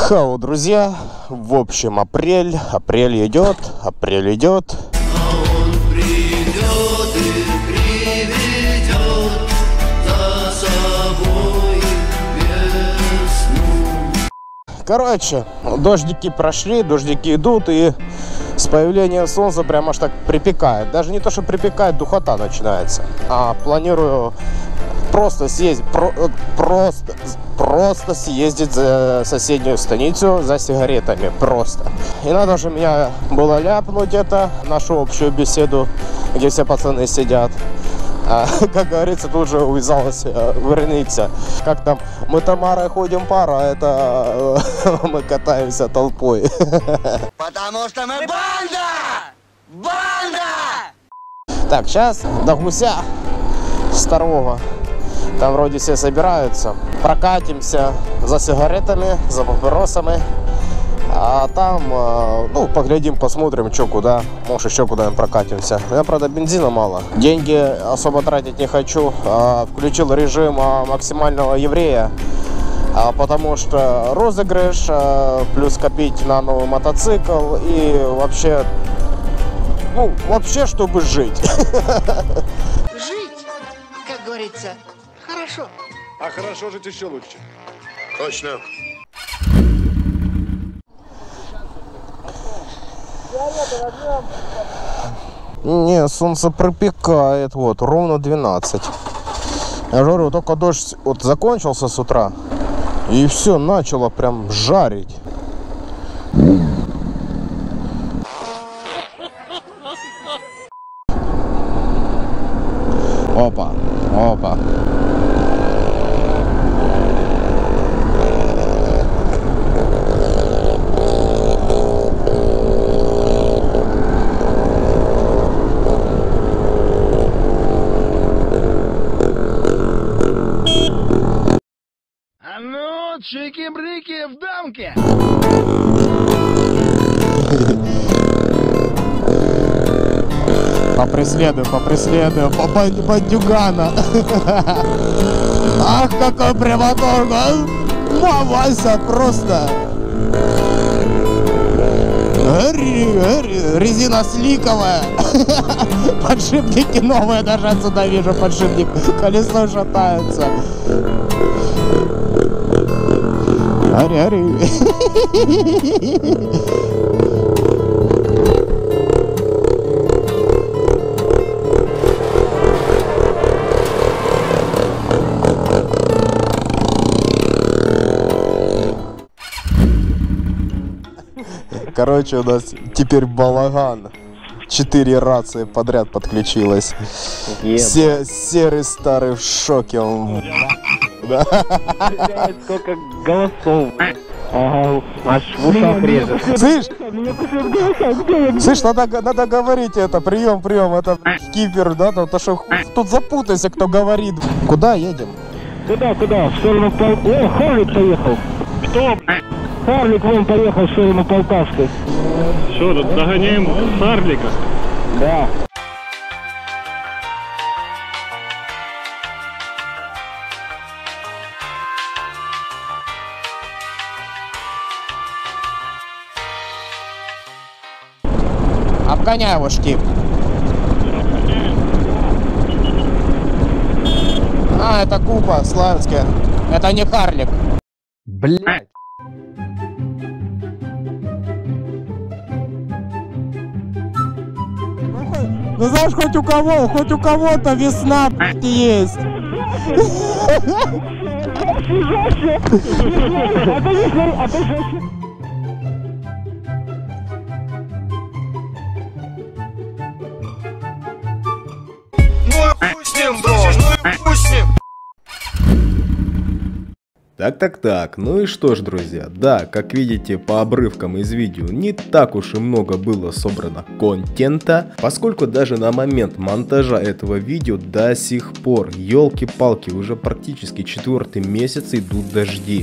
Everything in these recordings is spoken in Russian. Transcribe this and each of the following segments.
Хау, друзья, в общем, апрель идет, апрель идет. А он придет и приведет за собой весну. Короче, дождики прошли, дождики идут, и с появлением солнца прям аж так припекает. Даже не то, что припекает, духота начинается. А планирую просто съездить, просто съездить за соседнюю станицу за сигаретами, просто. И надо же меня было ляпнуть это, нашу общую беседу, где все пацаны сидят. Как говорится, тут же увязалась верница. Как там, мы Тамарой ходим пара, а это мы катаемся толпой. Потому что мы банда! Банда! Так, сейчас до Гуся старого. Там вроде все собираются. Прокатимся за сигаретами, за папиросами. А там, ну, поглядим, посмотрим, что куда. Может, еще куда-нибудь прокатимся. Я, правда, бензина мало. Деньги особо тратить не хочу. Включил режим максимального еврея. Потому что розыгрыш, плюс копить на новый мотоцикл. И вообще, ну, вообще, чтобы жить. Жить, как говорится, хорошо. А хорошо жить еще лучше. Точно. Не, солнце пропекает, вот, ровно 12. Я говорю, только дождь вот закончился с утра, и все, начало прям жарить. Опа, опа. А ну, чики-брики в дамке! Попреследую, бандюгана. Ах, какой прямоторг, а! Вася, просто. Резина сликовая. Подшипники новые, даже отсюда вижу подшипник. Колесо шатается. Ари. Короче, у нас теперь балаган. 4 рации подряд подключилось. Серый старый в шоке. Он... Да. Сколько голосов. Ага, аж в ушах режет. Слышь, надо говорить это, прием, это кипер, да, то что тут запутайся, кто говорит. Куда едем? Куда? В сторону О, Харлик поехал. Кто? Харлик вон поехал в сторону Полтавской. Что, тут догоняем Харлика? Да. Обгоняй его, Штип. А, это Купа, Славянский. Это не Харлик. Блять. Ну знаешь, хоть у кого-то весна есть. Так, ну и что ж, друзья, да, как видите по обрывкам из видео, не так уж и много было собрано контента, поскольку даже на момент монтажа этого видео до сих пор, елки-палки, уже практически 4-й месяц идут дожди.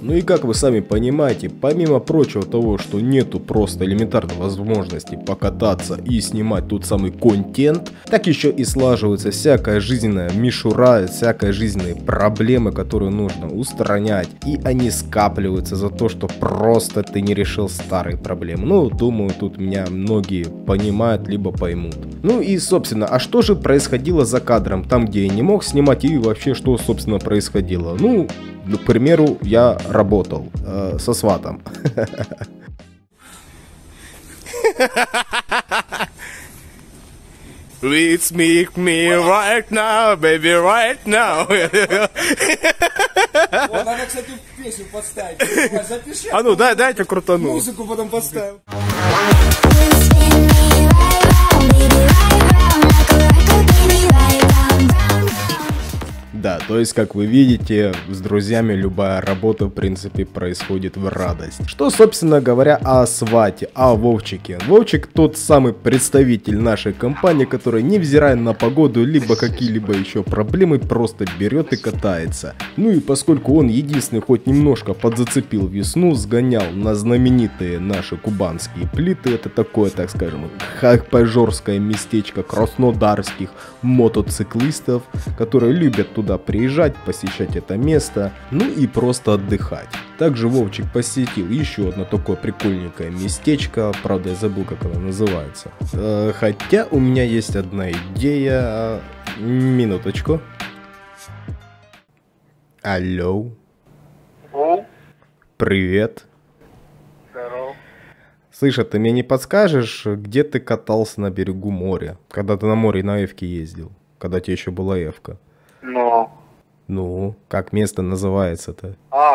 Ну и как вы сами понимаете, помимо прочего того, что нету просто элементарной возможности покататься и снимать тот самый контент, так еще и слаживается всякая жизненная мишура, всякая жизненные проблемы, которые нужно устранять, и они скапливаются за то, что просто ты не решил старые проблемы. Ну, думаю, тут меня многие понимают, либо поймут. Ну и, собственно, а что же происходило за кадром, там, где я не мог снимать, и вообще, что, собственно, происходило? Ну, к примеру, я работал со сватом. Please make me right now, baby, right now. Вот, надо, кстати, песню подставить. Запиши. А ну, дайте крутану. Музыку потом поставим. Да, то есть, как вы видите, с друзьями любая работа, в принципе, происходит в радость. Что, собственно говоря, о свате, о Вовчике. Вовчик тот самый представитель нашей компании, который, невзирая на погоду, либо какие-либо еще проблемы, просто берет и катается. Ну и поскольку он единственный хоть немножко подзацепил весну, сгонял на знаменитые наши кубанские плиты, это такое, так скажем, хапажорское местечко краснодарских мотоциклистов, которые любят туда приезжать, посещать это место, ну и просто отдыхать. Также Вовчик посетил еще одно такое прикольненькое местечко, правда я забыл, как оно называется. Хотя у меня есть одна идея. Минуточку. Алло. Привет. Здорово. Слышь, а ты мне не подскажешь, где ты катался на берегу моря? Когда ты на море на Эвке ездил? Когда тебе еще была Эвка? Ну, как место называется-то?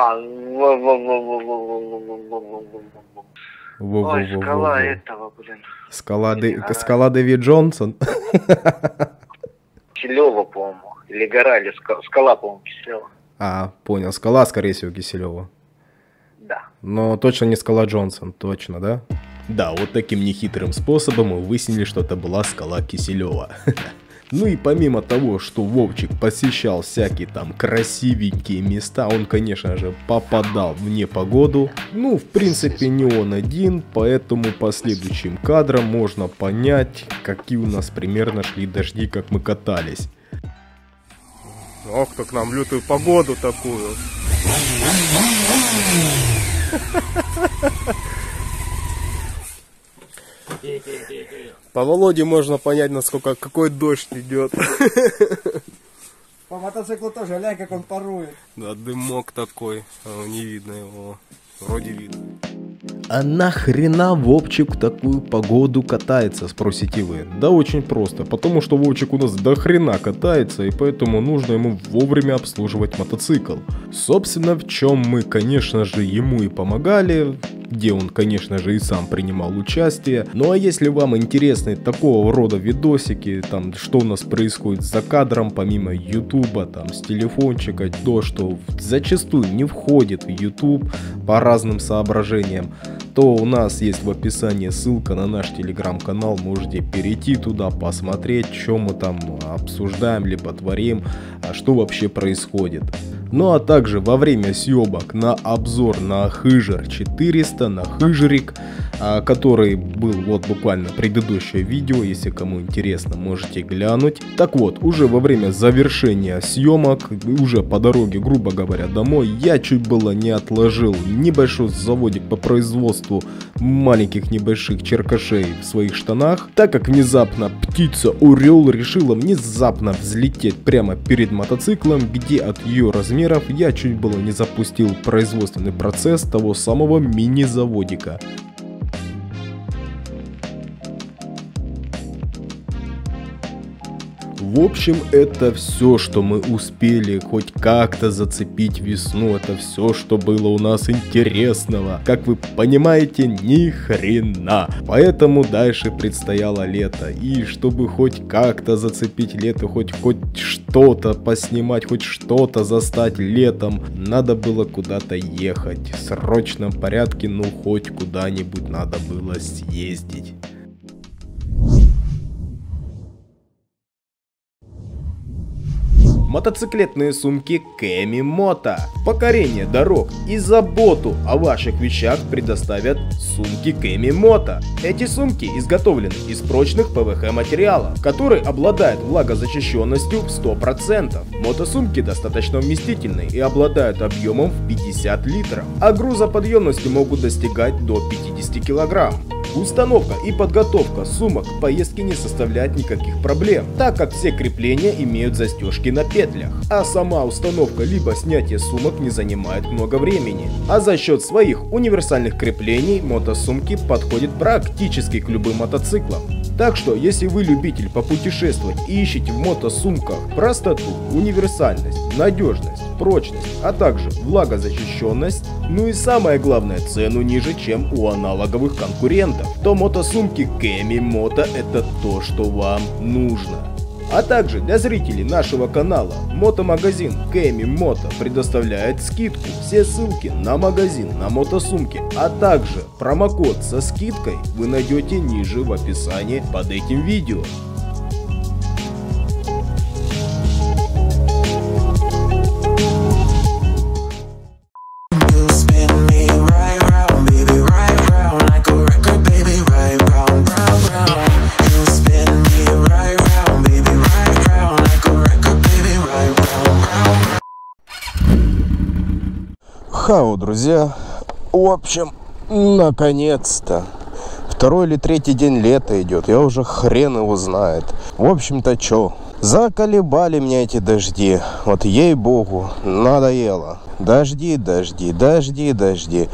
Ой, скала этого, блин. Скала Дэвид Джонсон? Киселева, по-моему. Или гора, или скала, по-моему, Киселева. А, понял. Скала, скорее всего, Киселева. Да. Но точно не скала Джонсон, точно, да? Да, вот таким нехитрым способом мы выяснили, что это была скала Киселева. Ну и помимо того, что Вовчик посещал всякие там красивенькие места, он, конечно же, попадал в непогоду. Ну, в принципе, не он один, поэтому по следующим кадрам можно понять, какие у нас примерно шли дожди, как мы катались. Ох, как нам лютую погоду такую. По Володе можно понять, насколько какой дождь идет. По мотоциклу тоже, глянь, как он парует. Да, дымок такой, не видно его, вроде видно. А нахрена Вовчик в такую погоду катается, спросите вы? Да очень просто, потому что Вовчик у нас до хрена катается, и поэтому нужно ему вовремя обслуживать мотоцикл. Собственно, в чем мы, конечно же, ему и помогали, где он, конечно же, и сам принимал участие. Ну а если вам интересны такого рода видосики, там, что у нас происходит за кадром, помимо ютуба, там, с телефончика, то, что зачастую не входит в YouTube по разным соображениям, то у нас есть в описании ссылка на наш телеграм-канал, можете перейти туда, посмотреть, что мы там обсуждаем, либо творим, что вообще происходит. Ну а также во время съемок на обзор на Хыжер 400, на Хыжерик, который был вот буквально предыдущее видео, если кому интересно, можете глянуть. Так вот, уже во время завершения съемок, уже по дороге, грубо говоря, домой, я чуть было не отложил небольшой заводик по производству маленьких небольших черкашей в своих штанах, так как внезапно птица Орел решила внезапно взлететь прямо перед мотоциклом, где от ее размеров я чуть было не запустил производственный процесс того самого мини-заводика. В общем, это все, что мы успели хоть как-то зацепить весну. Это все, что было у нас интересного. Как вы понимаете, ни хрена. Поэтому дальше предстояло лето. И чтобы хоть как-то зацепить лето, хоть что-то поснимать, хоть что-то застать летом, надо было куда-то ехать. В срочном порядке, ну хоть куда-нибудь надо было съездить. мотоциклетные сумки Kemi Moto. Покорение дорог и заботу о ваших вещах предоставят сумки Kemi Moto. Эти сумки изготовлены из прочных ПВХ материалов, которые обладают влагозащищенностью в 100%. Мотосумки достаточно вместительные и обладают объемом в 50 литров, а грузоподъемности могут достигать до 50 килограмм. Установка и подготовка сумок к поездке не составляет никаких проблем, так как все крепления имеют застежки на петлях, а сама установка либо снятие сумок не занимает много времени. А за счет своих универсальных креплений мотосумки подходят практически к любым мотоциклам. Так что, если вы любитель попутешествовать и ищете в мотосумках простоту, универсальность, надежность, прочность, а также влагозащищенность, ну и самое главное, цену ниже, чем у аналоговых конкурентов, то мотосумки Kemi Moto это то, что вам нужно. А также для зрителей нашего канала мотомагазин Kemi Moto предоставляет скидку. Все ссылки на магазин, на мотосумки, а также промокод со скидкой вы найдете ниже в описании под этим видео. Хау, друзья, в общем, наконец-то, 2-й или 3-й день лета идет, я уже хрен его знает. В общем-то, чё, заколебали меня эти дожди, вот ей-богу, надоело. Дожди, дожди, дожди, дожди.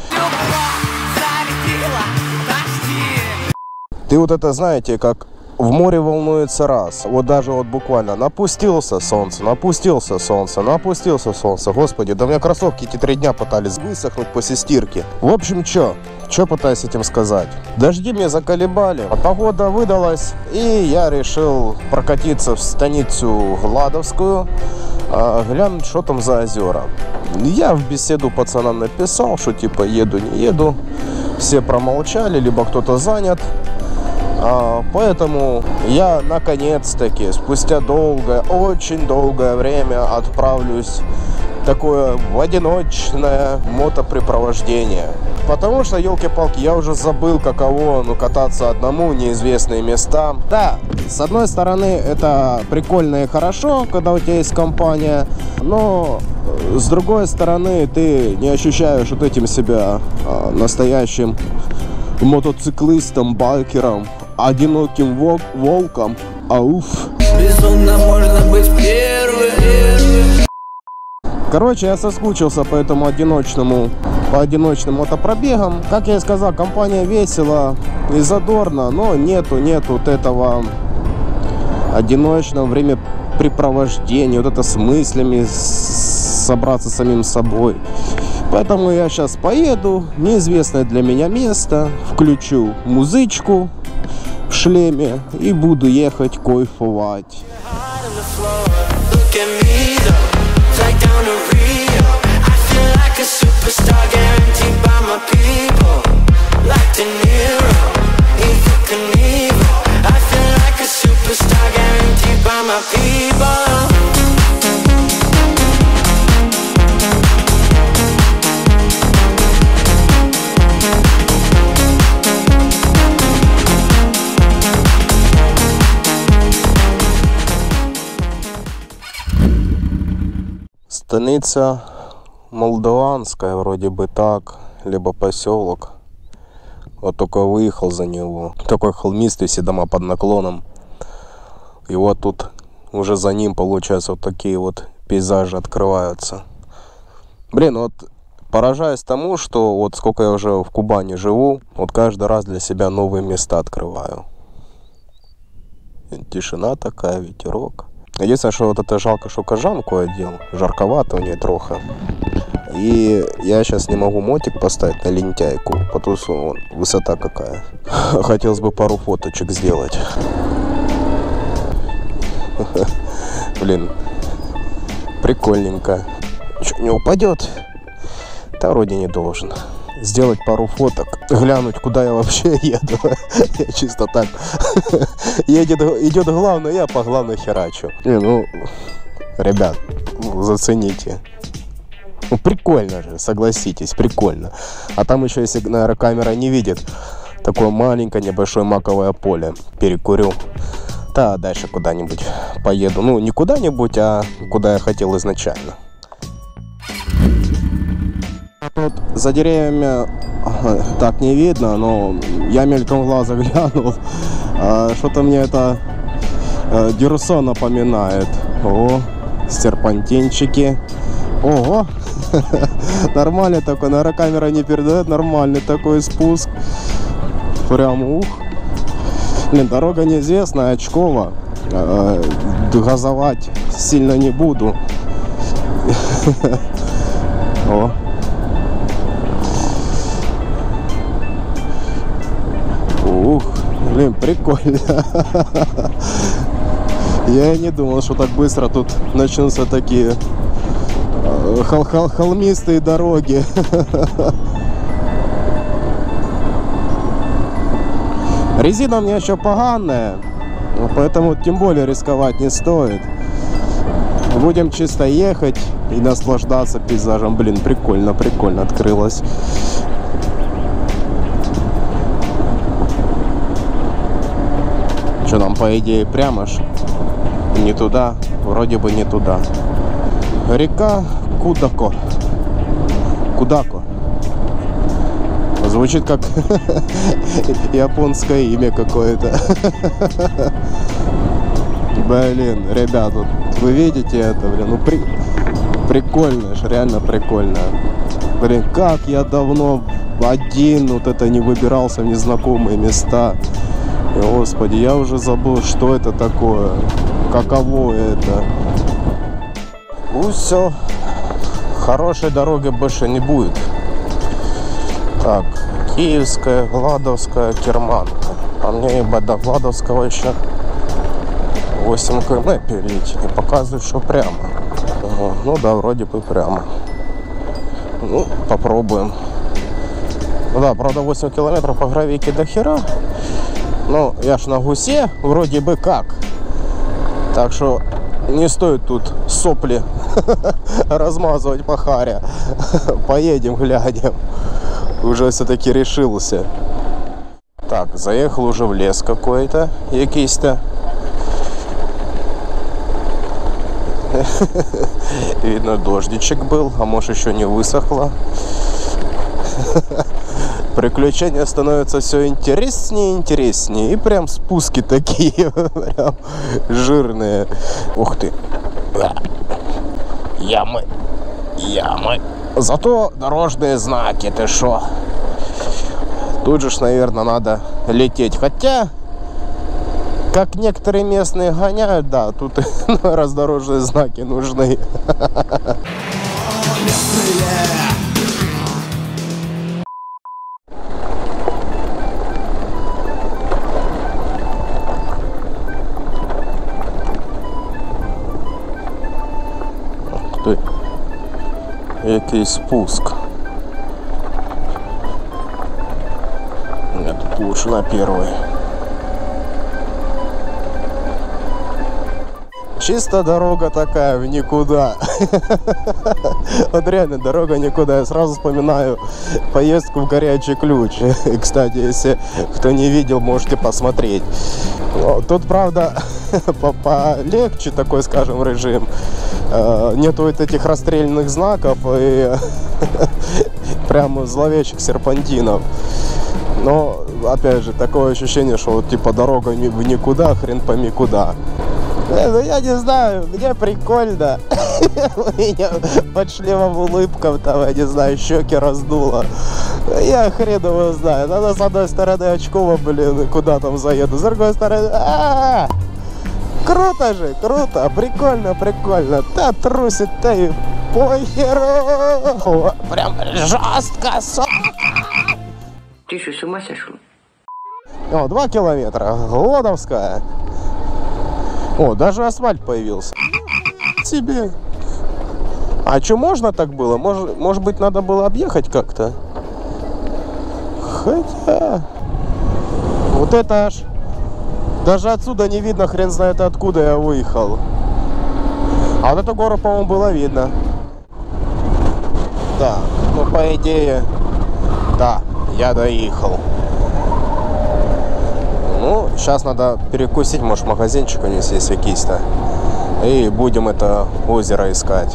Ты вот это знаете, как в море волнуется раз. Вот даже вот буквально напустился солнце, напустился солнце, напустился солнце. Господи, да у меня кроссовки эти 3 дня пытались высохнуть после стирки. В общем, чё пытаюсь этим сказать? Дожди меня заколебали, погода выдалась, и я решил прокатиться в станицу Гладовскую, глянуть, что там за озера. Я в беседу пацанам написал, что типа еду, не еду. Все промолчали, либо кто-то занят. Поэтому я наконец-таки, спустя долгое, очень долгое время отправлюсь в такое в одиночное мотопрепровождение. Потому что, елки-палки, я уже забыл, каково кататься одному, неизвестные места. Да, с одной стороны, это прикольно и хорошо, когда у тебя есть компания, но с другой стороны, ты не ощущаешь вот этим себя настоящим мотоциклистом, байкером, одиноким волком. Ауф. Безумно можно быть первым. Короче, я соскучился по этому одиночным мотопробегам. Как я и сказал, компания весела и задорно, но нету вот этого одиночного времяпрепровождения, вот это с мыслями, собраться с самим собой. Поэтому я сейчас поеду в неизвестное для меня место, включу музычку в шлеме и буду ехать кайфовать. Станица Молдаванская, вроде бы так, либо поселок. Вот только выехал за него. Такой холмистый, все дома под наклоном. И вот тут уже за ним, получается, вот такие вот пейзажи открываются. Блин, вот поражаюсь тому, что вот сколько я уже в Кубани живу, вот каждый раз для себя новые места открываю. Тишина такая, ветерок. Единственное, что вот это жалко, что кожанку одел, жарковато у нее трохи. И я сейчас не могу мотик поставить на лентяйку, потому что высота какая. Хотелось бы пару фоточек сделать. Блин, прикольненько. Что, не упадет? Да вроде не должен. Сделать пару фоток, глянуть, куда я вообще еду. Я чисто так. Идет главное, я по главной херачу. Не, ну, Ребят, зацените. Ну, прикольно же, согласитесь, прикольно. А там еще, если, наверное, камера не видит, такое маленькое небольшое маковое поле. Перекурю. Да, дальше куда-нибудь поеду. Ну, не куда-нибудь, а куда я хотел изначально. Тут за деревьями так не видно, но я мельком глаза глянул. Что-то мне это Дюрсо напоминает. О, серпантинчики. Ого! Нормальный такой, наверное, камера не передает. Нормальный такой спуск. Прям ух. Блин, дорога неизвестная, очково. Газовать сильно не буду. О. Ух, блин, прикольно. Я и не думал, что так быстро тут начнутся такие холмистые дороги. Резина у меня еще поганая, поэтому тем более рисковать не стоит. Будем чисто ехать и наслаждаться пейзажем. Блин, прикольно, прикольно открылось. Что нам, по идее, прямо ж? Не туда, вроде бы не туда. Река Кудако. Кудако. Звучит как японское имя какое-то. Блин, ребят, вот вы видите это, блин, ну прикольно ж, реально прикольно. Блин, как я давно один вот это не выбирался в незнакомые места. И, господи, я уже забыл, что это такое, каково это. Ну все, хорошей дороги больше не будет. Так, Киевская, Гладовская, Керманка. А мне ебать до Гладовского еще 8 км пилить. И показывает, что прямо. Ну да, вроде бы прямо. Ну, попробуем. Ну да, правда 8 километров по гравийке до хера. Но я ж на гусе, вроде бы как. Так что не стоит тут сопли размазывать по харе. Поедем, глянем. Уже все-таки решился. Так, заехал уже в лес какой-то, якийсь-то. Видно, дождичек был, а может еще не высохло. Приключения становятся все интереснее и интереснее. И прям спуски такие, прям жирные. Ух ты. Ямы. Ямы. Зато дорожные знаки, ты шо? Тут же, наверное, надо лететь. Хотя, как некоторые местные гоняют, да, тут раздорожные знаки нужны. Ух ты. Який спуск. Нет, тут лучше на первый. Чисто дорога такая в никуда. Вот реально дорога никуда. Я сразу вспоминаю поездку в Горячий Ключ. И, кстати, если кто не видел, можете посмотреть. Тут, правда, полегче такой, скажем, режим. Нету вот этих расстрельных знаков и прям зловещих серпантинов. Но, опять же, такое ощущение, что вот типа дорога в никуда, хрен пойми куда. Я не знаю, мне прикольно. У меня под шлемом улыбка, там, я не знаю, щеки раздуло. Я хрен его знаю. Надо с одной стороны очково, блин, куда там заеду. С другой стороны, круто же, круто, прикольно, прикольно. Да трусит-то и похеру. Прям жестко. Ты что, с ума сошел? О, 2 километра. Гладовская. О, даже асфальт появился. Тебе. А что, можно так было? Может быть, надо было объехать как-то? Хотя... Вот это аж... Даже отсюда не видно, хрен знает откуда я выехал. А вот эту гору, по-моему, было видно. Да, ну по идее, да, я доехал. Ну, сейчас надо перекусить, может магазинчик у них есть какие-то. И будем это озеро искать.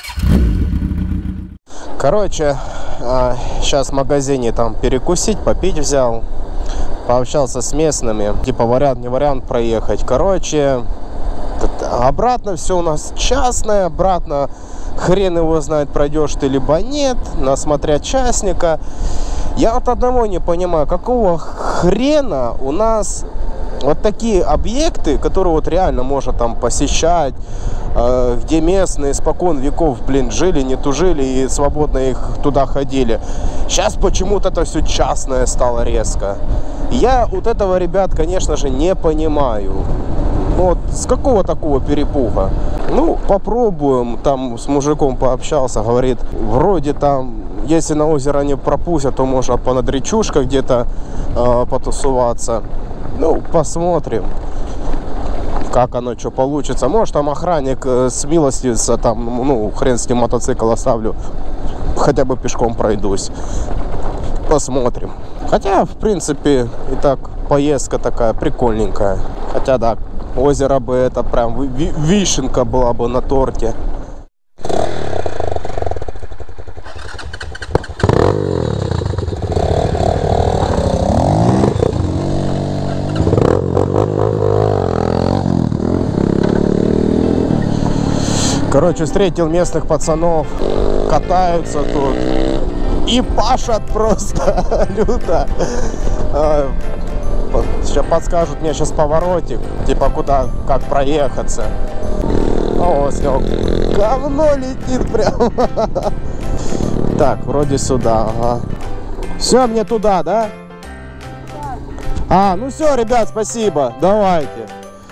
Короче, сейчас в магазине там перекусить, попить взял. Пообщался с местными. Типа вариант, не вариант проехать. Короче, обратно все у нас частное. Обратно хрен его знает, пройдешь ты либо нет. Смотря частника. Я вот одного не понимаю, какого хрена у нас вот такие объекты, которые вот реально можно там посещать, где местные испокон веков, блин, жили, не тужили и свободно их туда ходили. Сейчас почему-то это все частное стало резко. Я вот этого, ребят, конечно же, не понимаю. Вот с какого такого перепуга? Ну, попробуем. Там с мужиком пообщался, говорит, вроде там, если на озеро не пропустят, то можно понад речушкой где-то потусоваться. Ну, посмотрим, как оно, что получится. Может, там охранник смилостивится, там, ну, хрен с ним, мотоцикл оставлю, хотя бы пешком пройдусь. Посмотрим. Хотя, в принципе, и так поездка такая прикольненькая. Хотя, да, озеро бы это прям вишенка была бы на торте. Короче, встретил местных пацанов, катаются тут и пашут просто люто. Сейчас подскажут мне сейчас поворотик, типа куда, как проехаться. О, все, говно летит прям. Так, вроде сюда, ага. Все, мне туда, да? А, ну все, ребят, спасибо, давайте.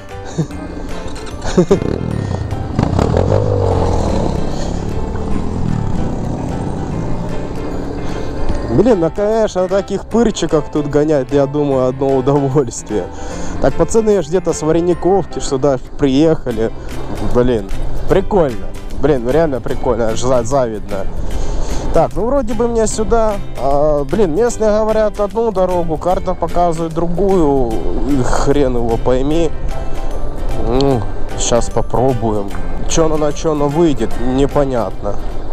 Блин, ну конечно, на таких пырчиках тут гонять, я думаю, одно удовольствие. Так, пацаны, где-то с Варениковки сюда приехали. Блин, прикольно. Блин, ну реально прикольно, аж завидно. Так, ну вроде бы мне сюда. Блин, местные говорят одну дорогу, карта показывает другую. Хрен его пойми. Ну, сейчас попробуем. Что на что выйдет, непонятно.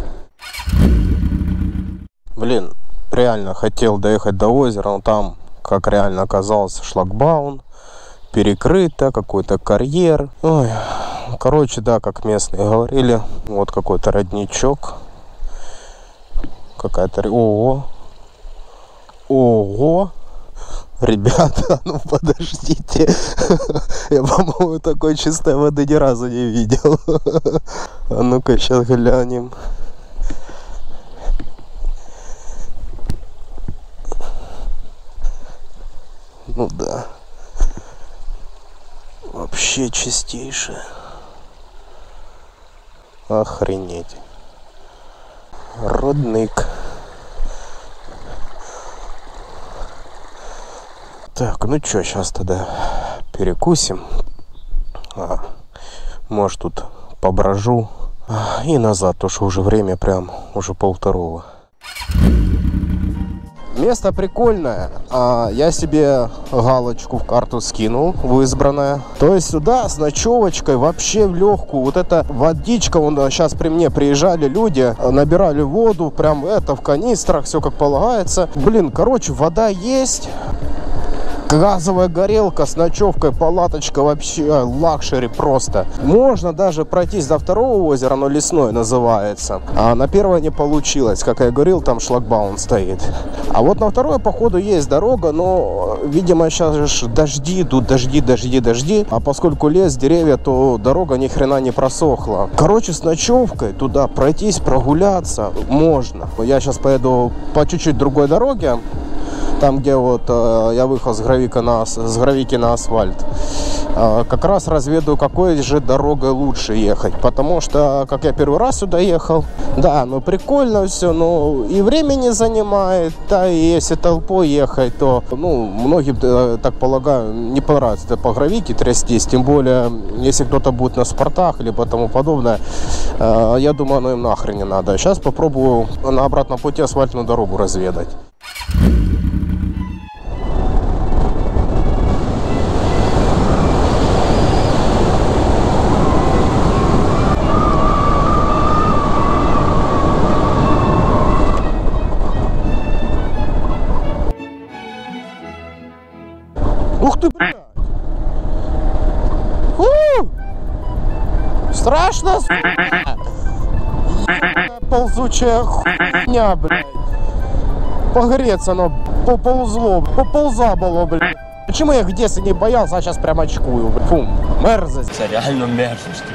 Блин. Реально хотел доехать до озера, но там, как реально оказалось, шлагбаум, перекрыто, какой-то карьер. Ой, короче, да, как местные говорили, вот какой-то родничок. Какая-то... Ого! Ого! Ребята, ну подождите. Я, по-моему, такой чистой воды ни разу не видел. А ну-ка, сейчас глянем. Ну да, вообще чистейшее. Охренеть. Родник. Так, ну чё, сейчас тогда перекусим. Может тут поброжу. И назад, потому что уже время прям, уже 1:30. Место прикольное. Я себе галочку в карту скинул в избранное. То есть сюда с ночевочкой вообще в легкую. Вот эта водичка, вон сейчас при мне приезжали люди, набирали воду, прям это в канистрах, все как полагается. Блин, короче, вода есть. Газовая горелка с ночевкой, палаточка, вообще лакшери просто. Можно даже пройтись до второго озера, оно лесное называется. А на первое не получилось, как я говорил, там шлагбаум стоит. А вот на второе, походу, есть дорога, но, видимо, сейчас же дожди идут, дожди. А поскольку лес, деревья, то дорога ни хрена не просохла. Короче, с ночевкой туда пройтись, прогуляться можно. Я сейчас поеду по чуть-чуть другой дороге. там где вот я выехал с гравики на асфальт, как раз разведаю, какой же дорогой лучше ехать, потому что, как я первый раз сюда ехал, да, ну прикольно все, но и времени занимает, да, и если толпой ехать, то, ну, многим, так полагаю, не понравится это по гравике трястись, тем более, если кто-то будет на спортах или тому подобное, я думаю, оно им нахрен не надо. Сейчас попробую на обратном пути асфальтную дорогу разведать. Ух ты, блядь! Страшно, сука! Ползучая хуйня, блядь! Погреться оно пополза было, блядь! Почему я в детстве не боялся, а сейчас прям очкую, блядь? Фу, мерзость! Реально мерзость.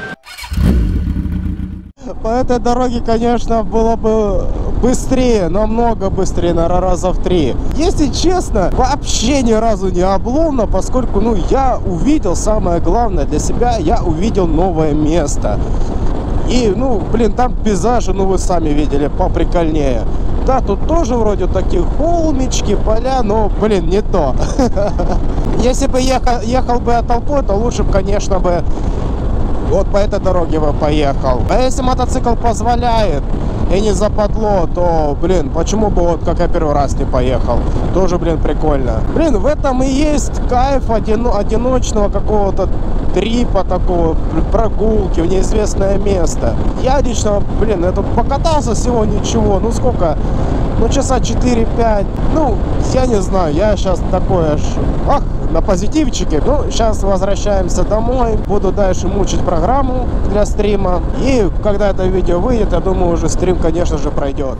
По этой дороге, конечно, было бы быстрее, намного быстрее, наверное, раза в 3. Если честно, вообще ни разу не обломно, поскольку, ну, я увидел, самое главное для себя, я увидел новое место. И, ну, блин, там пейзажи, ну, вы сами видели, поприкольнее. Да, тут тоже вроде такие холмички, поля, но, блин, не то. Если бы ехал бы толпой, то лучше бы, конечно, бы вот по этой дороге бы поехал. А если мотоцикл позволяет и не западло, то, блин, почему бы вот как я первый раз не поехал? Тоже, блин, прикольно. Блин, в этом и есть кайф одиночного какого-то трипа такого, прогулки в неизвестное место. Я лично, блин, я тут покатался всего ничего, ну сколько? Ну часа 4-5. Ну, я не знаю, я сейчас такой аж, на позитивчике. Ну, сейчас возвращаемся домой. Буду дальше мучить программу для стрима. И когда это видео выйдет, я думаю, уже стрим, конечно же, пройдет.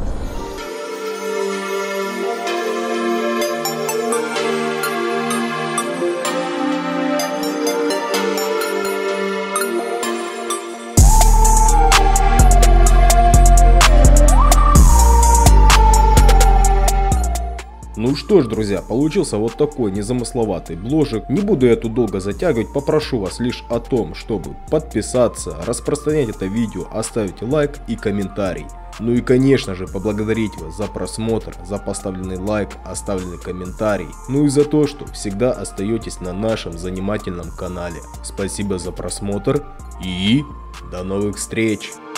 Ну что ж, друзья, получился вот такой незамысловатый бложик. Не буду я тут долго затягивать, попрошу вас лишь о том, чтобы подписаться, распространять это видео, оставить лайк и комментарий. Ну и конечно же поблагодарить вас за просмотр, за поставленный лайк, оставленный комментарий, ну и за то, что всегда остаетесь на нашем занимательном канале. Спасибо за просмотр и до новых встреч!